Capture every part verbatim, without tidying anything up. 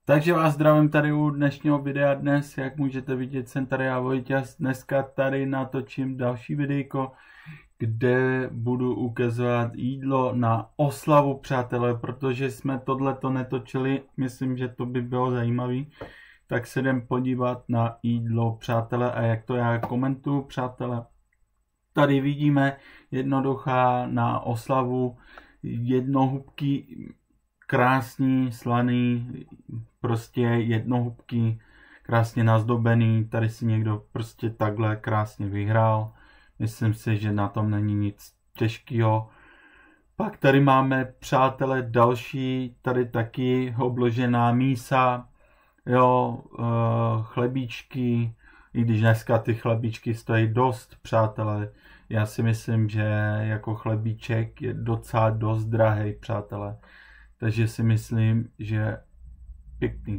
Takže vás zdravím tady u dnešního videa dnes, jak můžete vidět, jsem tady já Vojtěz. Dneska tady natočím další videjko, kde budu ukazovat jídlo na oslavu, přátelé, protože jsme tohleto netočili, myslím, že to by bylo zajímavý. Tak se jdem podívat na jídlo, přátelé, a jak to já komentuju, přátelé. Tady vidíme jednoduchá na oslavu jednohubky, krásný, slaný, prostě jednohubky, krásně nazdobený. Tady si někdo prostě takhle krásně vyhrál. Myslím si, že na tom není nic těžkého. Pak tady máme, přátelé, další, tady taky obložená mísa, jo, chlebíčky, i když dneska ty chlebíčky stojí dost, přátelé. Já si myslím, že jako chlebíček je docela dost drahý, přátelé. Takže si myslím, že pěkný.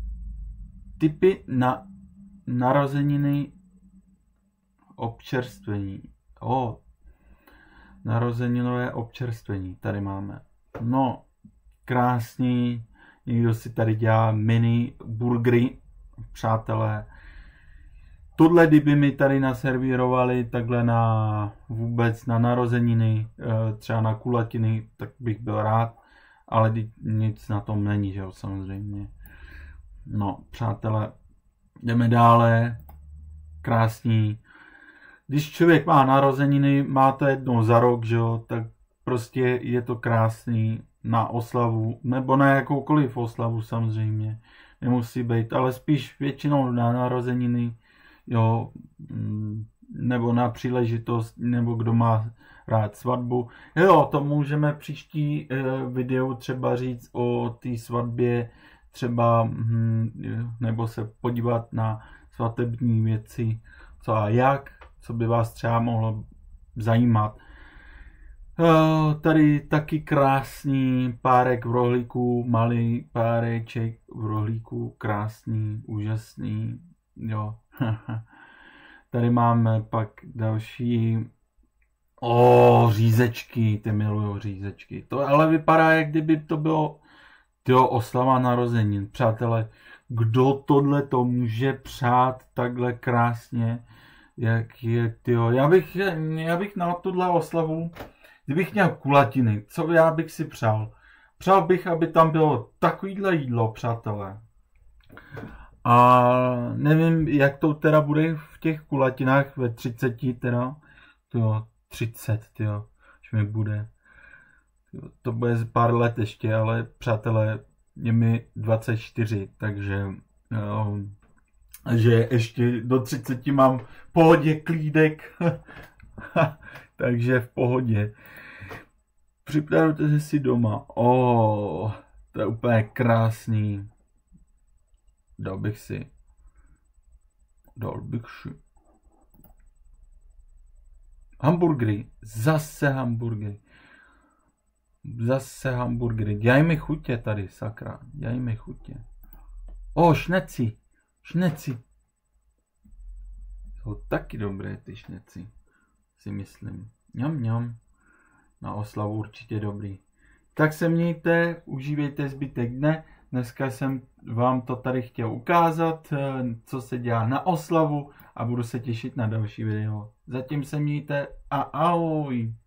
Tipy na narozeniny občerstvení. O, narozeninové občerstvení tady máme. No, krásný. Někdo si tady dělá mini burgery, přátelé. Tohle, kdyby mi tady naservírovali takhle na vůbec na narozeniny, třeba na kulatiny, tak bych byl rád. Ale nic na tom není, že jo, samozřejmě. No, přátelé, jdeme dále. Krásný. Když člověk má narozeniny, má to jednou za rok, že jo, tak prostě je to krásný na oslavu, nebo na jakoukoliv oslavu samozřejmě. Nemusí být, ale spíš většinou na narozeniny, jo, nebo na příležitost, nebo kdo má rád svatbu. Jo, to můžeme příští eh, videu třeba říct o té svatbě, třeba, hm, nebo se podívat na svatební věci, co a jak, co by vás třeba mohlo zajímat. Eh, tady taky krásný párek v rohlíku, malý páreček v rohlíku, krásný, úžasný, jo. Tady máme pak další. O, řízečky, ty miluju řízečky. To ale vypadá, jak kdyby to bylo, tyjo, oslava narozenin. Přátelé, kdo tohle to může přát takhle krásně, jak je, tyjo. Já bych, já bych na tuhle oslavu, kdybych měl kulatiny, co já bych si přál? Přál bych, aby tam bylo takovýhle jídlo, přátelé. A nevím, jak to teda bude v těch kulatinách ve třiceti teda, tyjo. třicet, tyjo, už mi bude. Tyjo, to bude pár let ještě, ale přátelé, je mi dvacet čtyři, takže jo, že ještě do třiceti mám v pohodě klídek, takže v pohodě. Připravte si doma. O, to je úplně krásný. Dal bych si. Dal bych si. Hamburgery, zase hamburgery, zase hamburgery, dělaj mi chutě tady, sakra, dělaj mi chutě. O, šneci, šneci, jsou taky dobré ty šneci, si myslím, ňam ňam, na oslavu určitě dobrý. Tak se mějte, užívejte zbytek dne, dneska jsem vám to tady chtěl ukázat, co se dělá na oslavu a budu se těšit na další video. Zatím se mějte a ahoj!